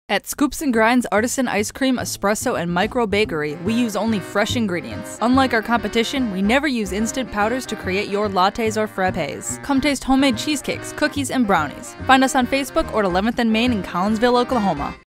At Scoops & Grinds Artisan Ice Cream, Espresso, and Micro Bakery, we use only fresh ingredients. Unlike our competition, we never use instant powders to create your lattes or frappes. Come taste homemade cheesecakes, cookies, and brownies. Find us on Facebook or at 11th and Main in Collinsville, Oklahoma.